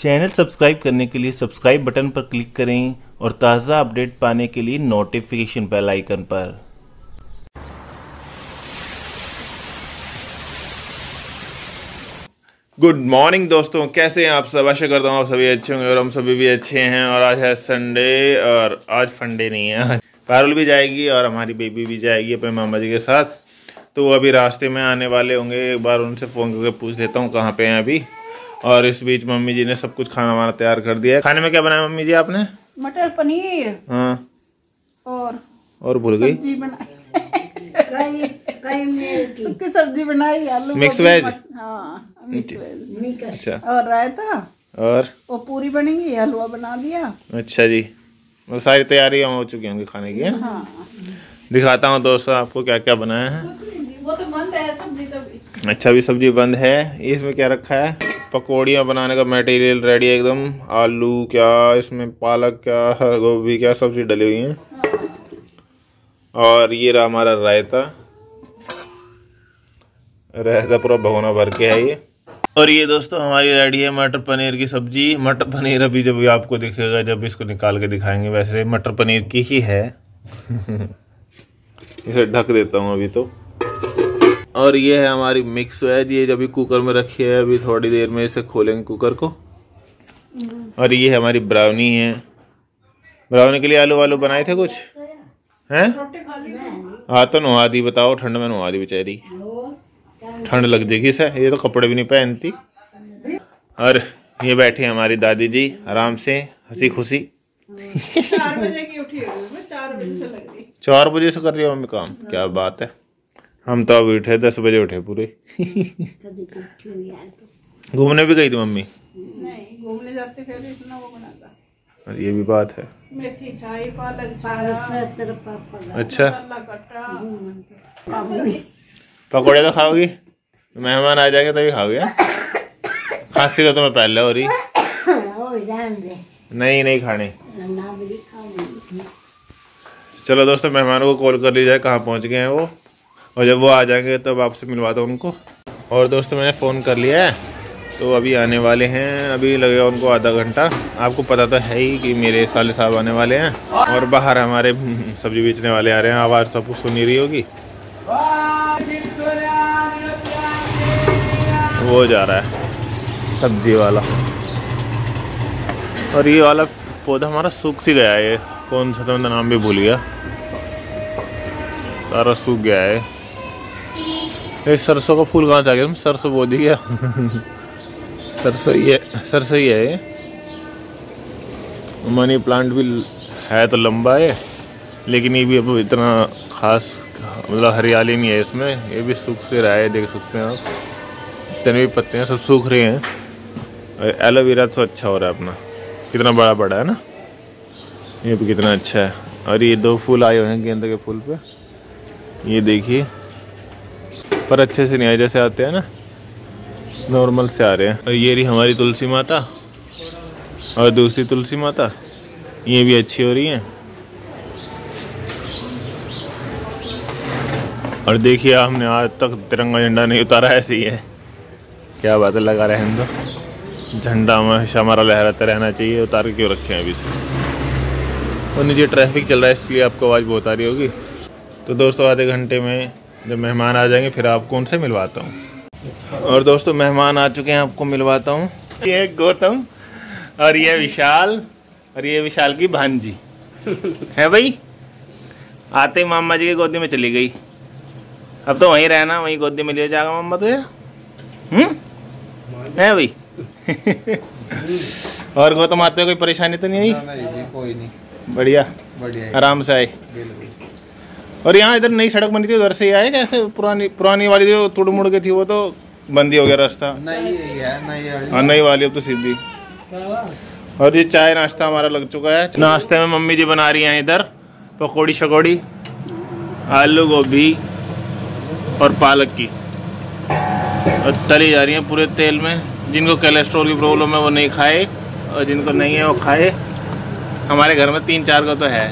Channel subscribe करने के लिए सब्सक्राइब बटन पर क्लिक करें और ताज़ा अपडेट पाने के लिए नोटिफिकेशन बेल आइकन पर। गुड मॉर्निंग दोस्तों, कैसे हैं आप सब। आशा करता हूँ आप सभी अच्छे होंगे और हम सभी भी अच्छे हैं। और आज है संडे और आज फंडे नहीं है, पारुल भी जाएगी और हमारी बेबी भी जाएगी अपने मामा जी के साथ। तो वो अभी रास्ते में आने वाले होंगे, एक बार उनसे फ़ोन करके पूछ लेता हूँ कहाँ पे हैं अभी। और इस बीच मम्मी जी ने सब कुछ खाना वाना तैयार कर दिया है। खाने में क्या बनाया मम्मी जी आपने? मटर पनीर। हाँ, और भूल गई सूखी सब्जी बनाई, आलू मिक्स वेज। हाँ मिक्स वेज। अच्छा, और रायता और वो पूरी बनेगी, हलवा बना दिया। अच्छा जी, वो सारी तैयारियां हो चुकी होंगी खाने की। हाँ। दिखाता हूँ दोस्तों आपको क्या क्या बनाया है। वो तो बंद है सब्जी तो भी। अच्छा, अभी सब्जी बंद है। इसमें क्या रखा है? पकौड़ियाँ बनाने का मटेरियल रेडी है एकदम। आलू क्या, इसमें पालक क्या, गोभी क्या, सब्जी डली हुई है। और ये रहा हमारा रायता पूरा भगोना भर के है ये। और ये दोस्तों हमारी रेडी है मटर पनीर की सब्जी। मटर पनीर अभी जब आपको दिखेगा, जब इसको निकाल के दिखाएंगे। वैसे मटर पनीर की ही है। इसे ढक देता हूँ अभी तो। और ये है हमारी मिक्स वेज, ये जब कुकर में रखी है, अभी थोड़ी देर में इसे खोलेंगे कुकर को। और ये हमारी ब्राउनी है। ब्राउनी के लिए आलू वालू बनाए थे कुछ हैं? हाँ तो नुहा दी, बताओ ठंड में नुहा दी बेचारी, ठंड लग जाएगी इसे। ये तो कपड़े भी नहीं पहनती। और ये बैठी हमारी दादी जी आराम से हंसी खुशी। 4 बजे की उठी हूँ मैं, 4 बजे से लग रही। 4 बजे से कर रही हो मम्मी काम? क्या बात है। हम तो अभी उठे 10 बजे उठे पूरे। घूमने भी गई थी मम्मी? नहीं, घूमने जाते फिर इतना वो बनाता। ये भी बात है। मेथी चाय, पालक चाय। अच्छा, कट्टा। पकौड़े तो खाओगी? मेहमान आ जाएंगे तभी खाओगे? खांसी तो तुम्हें पहले हो रही। नहीं खाने। चलो दोस्तों, मेहमानों को कॉल कर लीजिए कहाँ पहुँच गए हैं वो। और जब वो आ जाएंगे तब आपसे मिलवाता हूँ उनको। और दोस्तों मैंने फ़ोन कर लिया है, तो अभी आने वाले हैं। अभी लगेगा उनको आधा घंटा। आपको पता तो है ही कि मेरे साले साहब आने वाले हैं। और बाहर हमारे सब्जी बेचने वाले आ रहे हैं। आवाज़ तो आपको सुनी रही होगी। वो जा रहा है सब्जी वाला। और ये वाला पौधा हमारा सूख सी गया है। ये कौन सा, तो मैं नाम भी भूल गया। सारा सूख गया है। ये सरसों का फूल कहाँ से आ गया? सरसों बो दी गया। सरसों ही है ये। मनी प्लांट भी है तो लंबा है, लेकिन ये भी अब इतना खास मतलब हरियाली नहीं है इसमें। ये भी सूख से रहा है, देख सकते हैं आप। इतने भी पत्ते हैं, सब सूख रहे हैं। और एलोवेरा तो अच्छा हो रहा है अपना, कितना बड़ा बड़ा है ना। ये भी कितना अच्छा है। और ये 2 फूल आए हुए हैं गेंदे के फूल पे, ये देखिए। पर अच्छे से नहीं आए, जैसे आते हैं ना नॉर्मल से आ रहे हैं। और ये रही हमारी तुलसी माता और दूसरी तुलसी माता, ये भी अच्छी हो रही हैं। और देखिए हमने आज तक तिरंगा झंडा नहीं उतारा, ऐसे ही है। क्या बात है, लगा रहे हैं तो झंडा हमेशा हमारा लहराता रहना चाहिए। उतार के क्यों रखे हैं अभी से? और नीचे ट्रैफिक चल रहा है, इसलिए आपको आवाज़ बहुत आ रही होगी। तो दोस्तों आधे घंटे में जब मेहमान आ जाएंगे फिर आपको उनसे मिलवाता हूँ। और दोस्तों मेहमान आ चुके हैं, आपको मिलवाता हूँ। ये गौतम और ये विशाल, और ये विशाल की भांजी है भाई। आते ही मामा जी की गोदी में चली गई। अब तो वहीं रहना, वहीं गोदी में ले जाएगा मामा तो। है भाई। और गौतम आते कोई परेशानी तो नहीं आई? नहीं, कोई नहीं, बढ़िया आराम से आए। और यहाँ इधर नई सड़क बनी थी, उधर से ही आए कैसे? पुरानी वाली जो तुड़ मुड़ के थी वो तो बंद ही हो गया रास्ता। नई वाली अब तो सीधी। और ये चाय नाश्ता हमारा लग चुका है। नाश्ते में मम्मी जी बना रही हैं इधर पकौड़ी शकौड़ी, आलू गोभी और पालक की, और तली जा रही हैं पूरे तेल में। जिनको कोलेस्ट्रॉल की प्रॉब्लम है वो नहीं खाए, और जिनको नहीं है वो खाए। हमारे घर में 3-4 को तो है।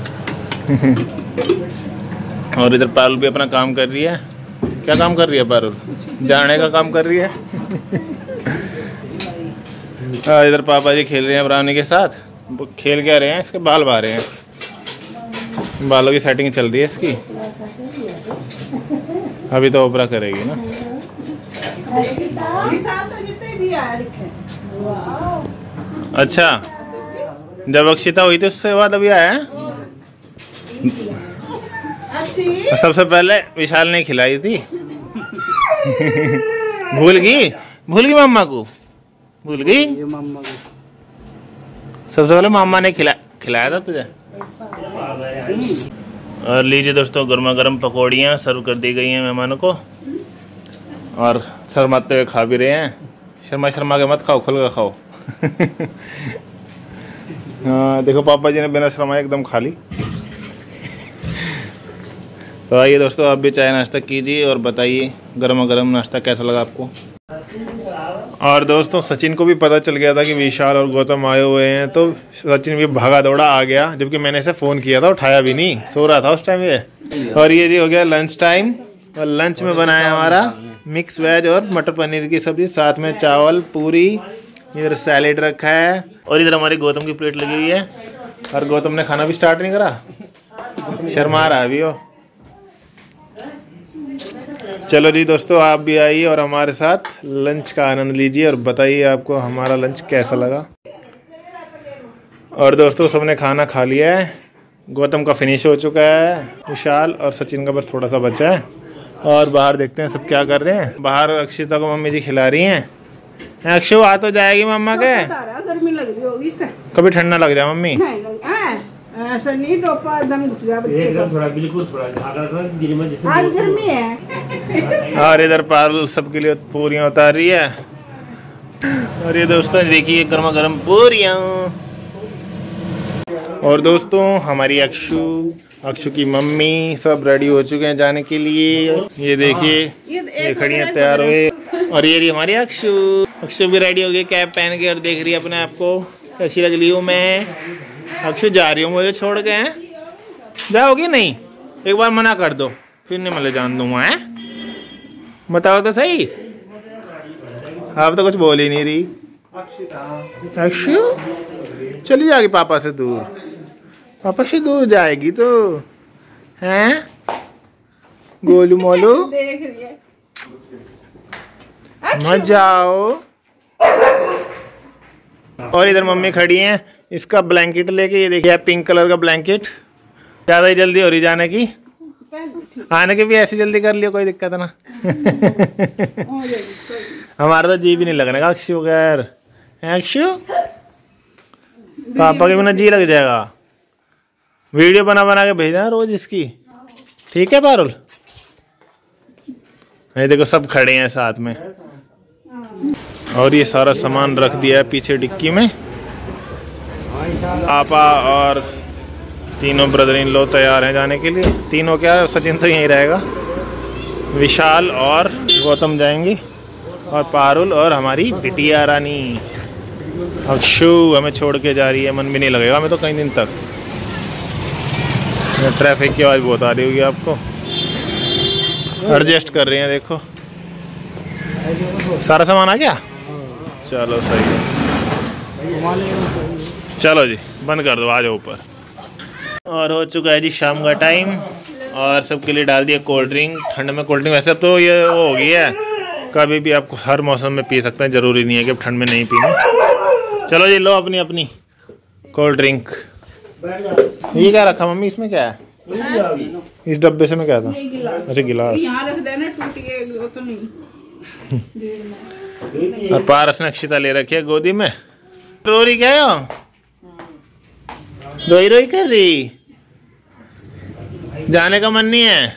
और इधर पारुल भी अपना काम कर रही है। क्या काम कर रही है पारुल? जाने का काम कर रही है। इधर पापा जी खेल रहे हैं ब्राउनी के साथ। खेल क्या रहे हैं, इसके बाल बा रहे हैं। बालों की सेटिंग चल रही है इसकी। अभी तो ओपरा करेगी ना। अच्छा, जब अक्षिता हुई थी उससे बाद अभी आया है। सबसे पहले विशाल ने खिलाई थी। भूल गई मम्मा को, भूल गई। सबसे पहले मम्मा ने खिलाया था तुझे। और लीजिए दोस्तों, गर्मा गर्म पकौड़ियाँ सर्व कर दी गई हैं मेहमानों को। और शर्माते हुए खा भी रहे हैं। शर्मा के मत खाओ, खुल कर खाओ। हाँ देखो, पापा जी ने बिना शर्माए एकदम खा ली। तो आइए दोस्तों, आप भी चाय नाश्ता कीजिए और बताइए गर्मा गर्म नाश्ता कैसा लगा आपको। और दोस्तों, सचिन को भी पता चल गया था कि विशाल और गौतम आए हुए हैं, तो सचिन भी भागा दौड़ा आ गया। जबकि मैंने इसे फ़ोन किया था, उठाया भी नहीं, सो रहा था उस टाइम ये। और ये जी हो गया लंच टाइम। और लंच में बनाया हमारा मिक्स वेज और मटर पनीर की सब्जी, साथ में चावल, पूरी, इधर सैलेड रखा है। और इधर हमारी गौतम की प्लेट लगी हुई है। और गौतम ने खाना भी स्टार्ट नहीं करा, शर्मा रहा अभी वो। चलो जी दोस्तों, आप भी आइए और हमारे साथ लंच का आनंद लीजिए और बताइए आपको हमारा लंच कैसा लगा। और दोस्तों, सबने खाना खा लिया है। गौतम का फिनिश हो चुका है, विशाल और सचिन का बस थोड़ा सा बचा है। और बाहर देखते हैं सब क्या कर रहे हैं। बाहर अक्षिता को मम्मी जी खिला रही हैं। अक्षु आ तो जाएगी मम्मा के, गर्मी लग रही होगी इससे। कभी ठंडा लग जाए मम्मी। ऐसा नहीं, टोपा एकदम घुस गया बच्चे को। थोड़ा बिल्कुल थोड़ा आज गर्मी है। और इधर पारुल सबके लिए पूरियां उतार रही है। और ये दोस्तों देखिए, गर्मा गर्म पूरियां। और दोस्तों, हमारी अक्षु की मम्मी सब रेडी हो चुके हैं जाने के लिए। ये देखिए, ये खड़ी हैं तैयार हुए। और ये रही हमारी अक्षु भी रेडी हो गई कैप पहन के और देख रही है अपने आप को कैसी लग रही हूँ मैं। अक्षु जा रही हूँ मुझे छोड़ के, हैं जाओगी नहीं? एक बार मना कर दो, फिर नहीं मैं जान दूंगा। है बताओ तो सही, आप तो कुछ बोल ही नहीं रही। अक्षु चली जाएगी पापा से दूर, पापा से दूर जाएगी तो, हैं गोलू मोलू देख रही है। मत जाओ। और इधर मम्मी खड़ी हैं इसका ब्लैंकेट लेके। ये देखिए, पिंक कलर का ब्लैंकेट। ज़्यादा ही जल्दी हो रही जाने की, आने की भी ऐसी जल्दी कर लियो, कोई दिक्कत ना। हमारा तो जी भी नहीं लगने का अक्षु बगैर। अक्षु पापा के बिना जी लग जाएगा। वीडियो बना के भेजना रोज इसकी, ठीक है पारुल? ये देखो सब खड़े हैं साथ में। और ये सारा सामान रख दिया है पीछे डिक्की में। पापा और तीनों ब्रदर इन लो तैयार हैं जाने के लिए। तीनों क्या, सचिन तो यहीं रहेगा। विशाल और गौतम जाएंगे, और पारुल और हमारी बिटिया रानी अक्षु हमें छोड़ के जा रही है। मन भी नहीं लगेगा हमें तो कई दिन तक। ट्रैफिक की आवाज़ बहुत आ रही होगी आपको, एडजस्ट कर रहे हैं। देखो सारा सामान आ गया, चलो सही है। चलो जी बंद कर दो, आ जाओ ऊपर। और हो चुका है जी शाम का टाइम, और सबके लिए डाल दिया कोल्ड ड्रिंक। ठंड में कोल्ड ड्रिंक वैसे तो ये वो हो गई है, कभी भी आपको हर मौसम में पी सकते हैं, ज़रूरी नहीं है कि अब ठंड में नहीं पीना। चलो जी लो अपनी अपनी कोल्ड ड्रिंक। ये क्या रखा मम्मी, इसमें क्या है? इस डब्बे से में क्या था? अच्छा गिलास। यहाँ रख देना, टूट गया तो नहीं। और पारस ने अक्षिता ले रखी है गोदी में। रोरी क्या है? रोई रोई कर रही, जाने का मन नहीं है?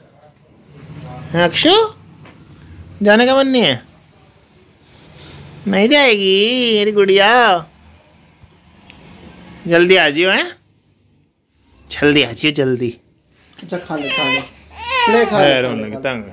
अक्षु जाने का मन नहीं है? नहीं जाएगी मेरी गुड़िया, जल्दी आ जियो। हैं जल्दी आ जियो जल्दी। अच्छा खा ले खा ले तंग।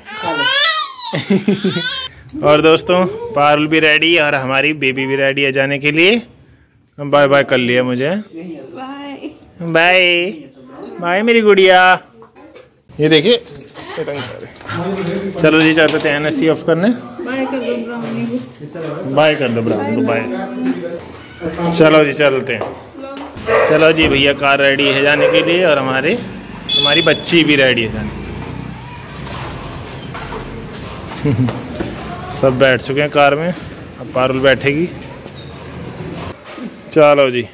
और दोस्तों पारुल भी रेडी और हमारी बेबी भी रेडी है जाने के लिए। बाय बाय कर लिया मुझे, बाय बाय बाय मेरी गुड़िया। ये देखिए चलो जी चलते हैं NSC ऑफ करने। बाय कर दो ब्राह्मणी को, बाय कर दो ब्राह्मणी को, बाय। चलो जी चलते हैं। चलो जी भैया कार रेडी है जाने के लिए और हमारी बच्ची भी रेडी है जाने के लिए। सब बैठ चुके हैं कार में, अब पारुल बैठेगी। चलो जी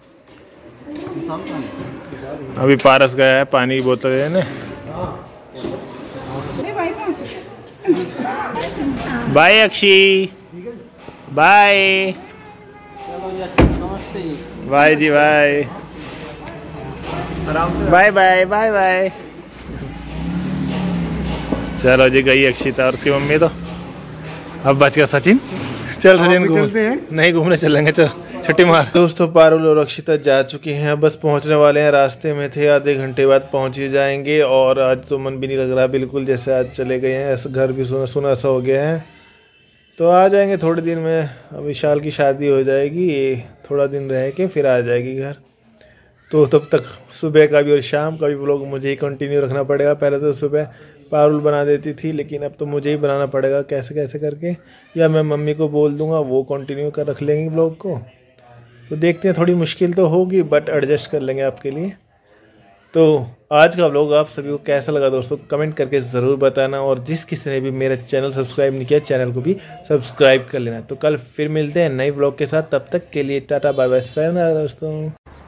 अभी पारस गया है पानी की बोतल लेने। Bye Akshi, bye bye ji, bye bye bye bye bye. चलो जी गई अक्षिता और उसकी मम्मी। तो अब बच गया सचिन। चल सचिन चलते हैं, नहीं घूमने चलेंगे, चल छुट्टी मार। दोस्तों पारुल और अक्षिता जा चुकी हैं, बस पहुंचने वाले हैं, रास्ते में थे, आधे घंटे बाद पहुंच ही जाएंगे। और आज तो मन भी नहीं लग रहा बिल्कुल, जैसे आज चले गए हैं, ऐसा घर भी सुना सुना सा हो गया है। तो आ जाएंगे थोड़े दिन में, अब विशाल की शादी हो जाएगी, थोड़ा दिन रह के फिर आ जाएगी घर। तो तब तक सुबह का भी और शाम का भी व्लॉग मुझे ही कंटिन्यू रखना पड़ेगा। पहले तो सुबह पारुल बना देती थी, लेकिन अब तो मुझे ही बनाना पड़ेगा कैसे कैसे करके, या मैं मम्मी को बोल दूंगा वो कंटिन्यू कर रख लेंगे व्लॉग को। तो देखते हैं, थोड़ी मुश्किल तो होगी बट एडजस्ट कर लेंगे आपके लिए। तो आज का व्लॉग आप सभी को कैसा लगा दोस्तों कमेंट करके ज़रूर बताना, और जिस किसी ने भी मेरा चैनल सब्सक्राइब नहीं किया चैनल को भी सब्सक्राइब कर लेना। तो कल फिर मिलते हैं नई व्लॉग के साथ, तब तक के लिए टाटा बाय बाय, सायोनारा दोस्तों।